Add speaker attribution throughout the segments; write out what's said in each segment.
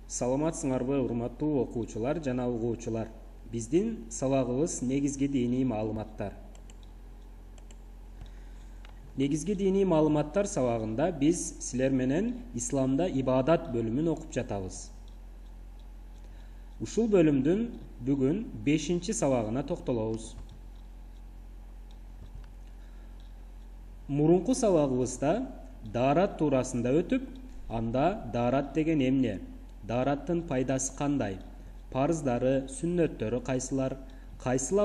Speaker 1: Саламатсыңарбы урматтуу окуучулар жана угуучулар. Биздин сабагыбыз негизги диний маалыматтар. Негизги диний маалыматтар сабагында биз силер менен исламда ибадат бөлүмүн окуп жатабыз. Ушул бөлүмдүн бүгүн 5-чи сабагына токтолобуз. Мурунку сабагыбызда даарат туурасында өтүп, анда даарат деген эмне? Daarаттын пайдасы кандай? Парыздары, сүннөттөрү кайсылар? Кайсыл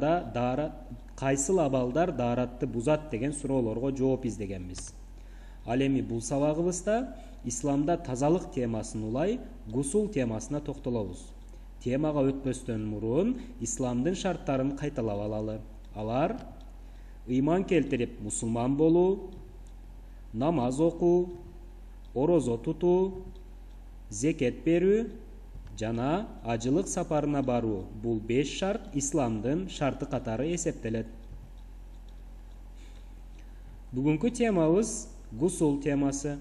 Speaker 1: абалдар daarатты бузат деген суроолорго жооп издегенбиз. Ал эми бул сабагыбызда исламда тазалык темасын улай, гусул темасына токтолобуз. Темага өтпөстөн мурун исламдын шарттарын кайталап алалы. Алар: ыйман келтирип мусулман болуу, намаз окуу, орозо тутуу, зекет берүү жана ажылык сапарына баруу. Бул 5 шарт исламдын шарты катары эсептелет. Бүгүнкү темабыз гусул темасы.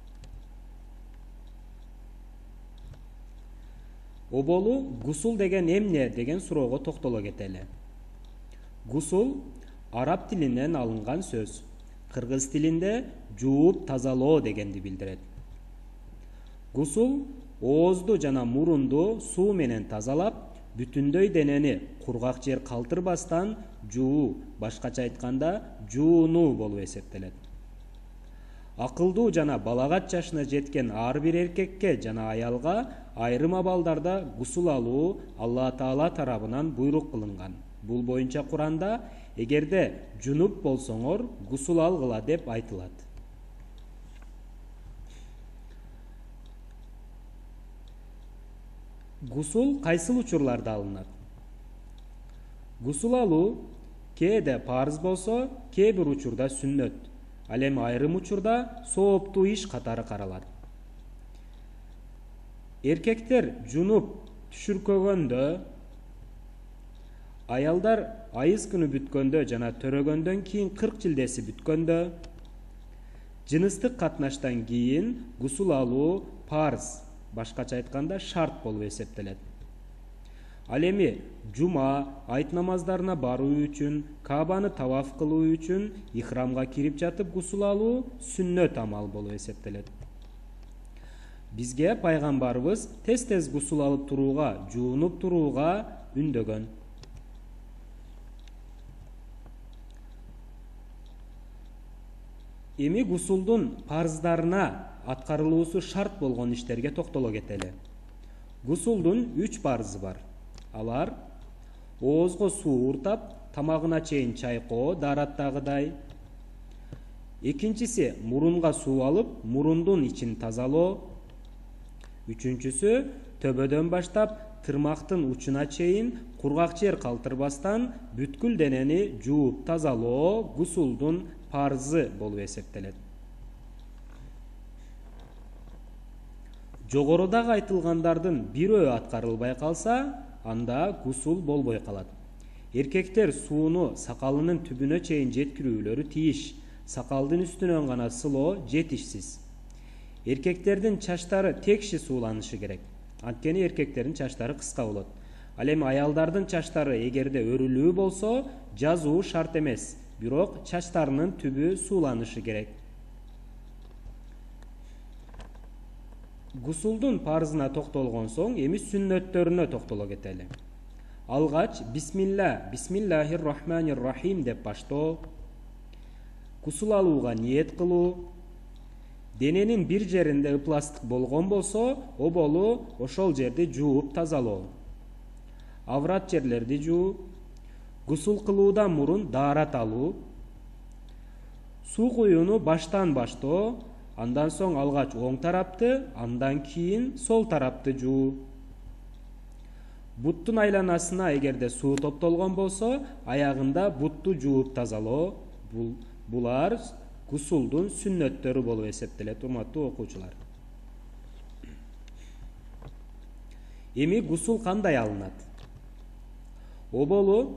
Speaker 1: Оболу гусул деген эмне деген суроого токтоло кетели. Гусул араб тилинен алынган сөз. Кыргыз тилинде жууп тазалоо дегенди билдирет. Гусул оозду жана мурунду суу менен тазалап, бүтүндөй денени кургак жер калтырбастан жуу, башкача айтканда жуунуу болуп эсептелет. Акылдуу жана балагат жашына жеткен ар бир эркекке жана аялга айрым абалдарда гусул алуу Алла Таала тарабынан буйрук кылынган. Бул боюнча Куранда эгерде жунуп болсоңор гусул алгыла деп айтылат. Гусул кайсыл учурларда алынат? Гусул алуу кээде парыз болсо, кээ бир учурда сүннөт. Ал эми айрым учурда сооптуу иш катары каралат. Эркектер жунуп түшүркөгөндө, аялдар айыз күнү бүткөндө жана төрөгөндөн кийин 40 жылдеси бүткөндө, жыныстык катнаштан кийин гусул алуу парыз, башкача айтканда шарт болуп эсептелет. Ал эми жума, айт намаздарына баруу үчүн, Каабаны таваф кылуу үчүн ихрамга кирип жатып гусул алуу сүннөт амал болуп эсептелет. Бизге пайгамбарыбыз тез-тез гусул алып турууга, жуунуп турууга үндөгөн. Эми гусулдун парыздарына аткарылуусу шарт болгон иштерге токтоло кетели. Гусулдун 3 парызы бар. Алар: оозго суу уртап, тамагына чейин чайкоо daarаттагыдай. Экинчиси мурунга суу алып, мурундун ичин тазалоо. Үчүнчүсү төбөдөн баштап тырмактын учуна чейин кургак жер калтырбастан бүткүл денени жууп тазалоо гусулдун парызы болуп эсептелет. Жогорудагы айтылгандардын бирөө аткарылбай калса, анда гусул болбой калат. Эркектер сууну сакалынын түбүнө чейин жеткирүүлөрү тийиш. Сакалдын үстүнөн гана сылоо жетишсиз. Эркектердин чачтары текши сууланышы керек. Анткени эркектердин чачтары кыска болот. Ал эми аялдардын чачтары эгерде өрүлүү болсо, жазуу шарт эмес, бирок чачтарынын түбү сууланышы керек. Гусулдун парызына токтолгон соң, эми сүннөттөрүнө токтоло кетели. Алгач бисмиллахир-рахманир-рахим деп баштоо, гусул алууга ниет кылуу, дененин бир жеринде ыпластык болгон болсо, оболу ошол жерди жууп тазалоо. Аврат жерлерди жуу, гусул кылуудан мурун даарат алуу, суу куюуну баштан баштоо, андан соң алгач оң тарапты, андан кийин сол тарапты жуу. Буттун айланасына эгерде суу топтолгон болсо, аягында бутту жууп тазалоо. Булар гусулдун сүннөттөрү болуп эсептелет, урматтуу окуучулар. Эми гусул кандай алынат? Оболу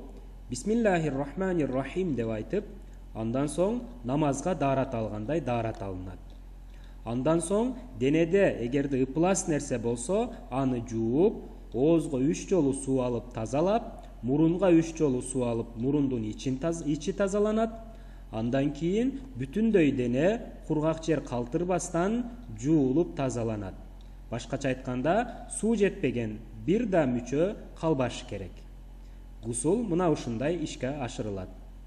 Speaker 1: бисмиллахир-рахманир-рахим деп айтып, андан соң намазга даарат алгандай даарат алынат. Андан соң денеде эгерде ыплас нерсе болсо, аны жууп, оозго 3 жолу суу алып тазалап, мурунга 3 жолу суу алып, мурундун ичи тазаланат. Андан кийин бүтүндөй дене кургак жер калтырбастан жуулуп тазаланат. Башкача айтканда, суу жетпеген бир да мүчө калбашы керек. Гусул мына ушундай ишке ашырылат.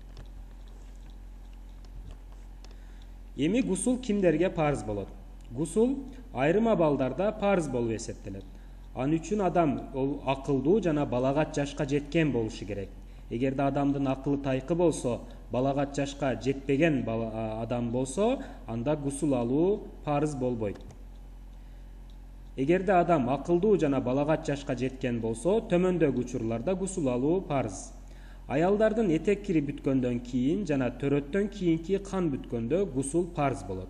Speaker 1: Эми гусул кимдерге парыз болот? Гусул айрым абалдарда парыз болуп эсептелет. Ал үчүн адам акылдуу жана балагат жашка жеткен болушу керек. Эгерде адамдын акылы тайкы болсо, балагат жашка жетпеген адам болсо, анда гусул алуу парыз болбойт. Эгерде адам акылдуу жана балагат жашка жеткен болсо, төмөндөгү учурларда гусул алуу парыз. Аялдардын этек кири бүткөндөн кийин жана төрөттөн кийинки кан бүткөндө гусул парыз болот.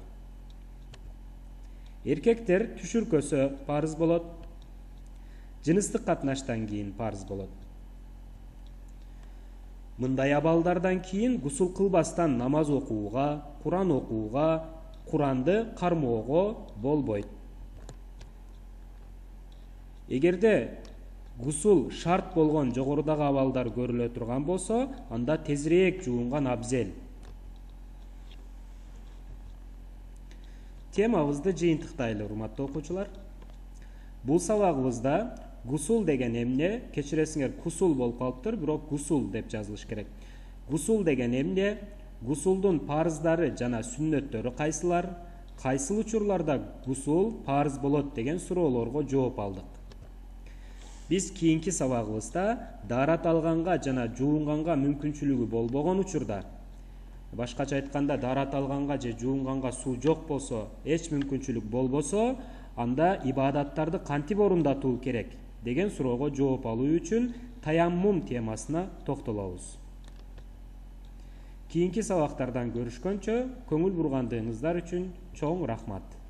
Speaker 1: Эркектер түшүркөсө парыз болот. Жыныстык катнаштан кийин парыз болот. Мындай абалдардан кийин гусул кылбастан намаз окууга, Куран окууга, Куранды кармоого болбойт. Эгерде гусул шарт болгон жогорудагы абалдар көрүлө турган болсо, анда тезирээк жуунган абзел. Темабызды жыйынтыктайлы, урматтуу окуучулар. Бул сабагыбызда гусул деген эмне, кечиресиңер, кусул болуп калыптыр, бирок гусул деп жазылыш керек. Гусул деген эмне, гусулдун парыздары жана сүннөттөрү кайсылар, кайсыл учурларда гусул парыз болот деген суроолорго жооп алдык. Биз кийинки сабагыбызда даарат алганга жана жуунганга мүмкүнчүлүгү болбогон учурда, башкача айтканда даарат алганга же жуунганга суу жок болсо, эч мүмкүнчүлүк болбосо, анда ибадаттарды кантип орундатуу керек деген суроого жооп алуу үчүн таяммум темасына токтолобуз. Кийинки сабактардан көрүшкөнчө, көңүл бургандыгыңыздар үчүн чоң рахмат.